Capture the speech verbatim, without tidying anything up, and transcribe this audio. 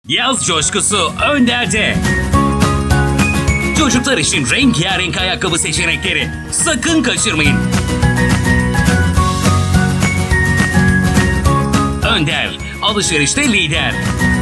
Yaz coşkusu Önder'de. Çocuklar için rengarenk ayakkabı seçenekleri. Sakın kaçırmayın. Önder, alışverişte lider.